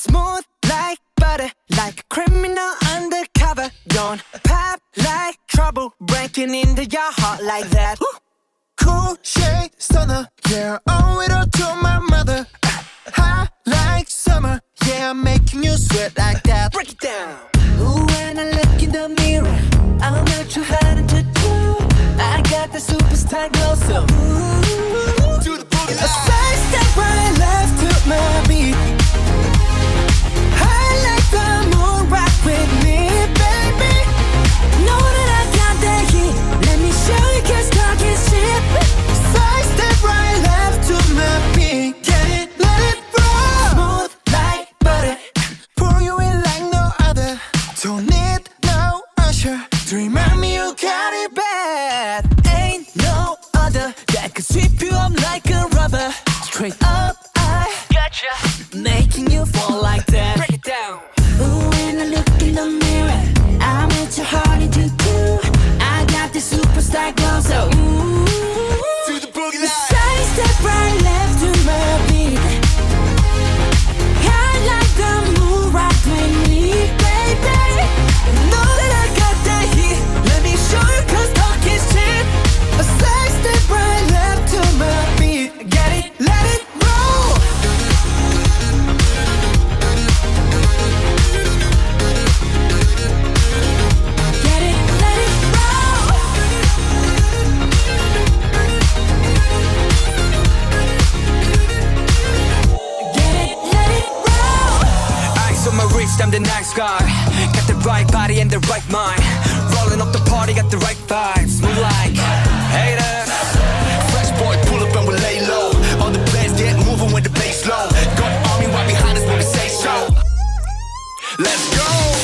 Smooth like butter, like a criminal undercover. Don't pop like trouble, breaking into your heart like that. Cool shade stunner, yeah, owe it all to my mother. Hot like summer, yeah, I'm making you sweat like that. Break it down. Ooh, when I look in the mirror, I'm not too hard to do. I got the superstar glow, so ooh, Do the boogie A side step right left to my beat. I like the moon, rock with me, baby. know that I got that heat. Let me show you, 'cause talk is cheap. Side step right left to my beat. Get it, let it roll. Smooth like butter, pour you in like no other. Don't need no usher to remind me you got it bad. Ain't no other that could sweep you up like a rubber. Straight up, I Gotcha. making you fall like that. Break it down. Ooh, when I look in the mirror, I'm at your heart to do. I got the superstar glow, so ooh, Do the boogie line. side step right left to my beat. I like the moon, rock with me, baby. Know that I got that heat. Let me show you, 'cause talk is cheap. A side step right left to my beat. Get it, let it roll. Get it, let it roll. Get it, let it roll. Ice on my wrist, I'm the nice guy. Got the right body and the right mind. Rolling up the party, got the right vibes. Move like haters. Fresh boy, pull up and we lay low. All the players get moving with the bass low. Got army right behind us when we say so. Let's go.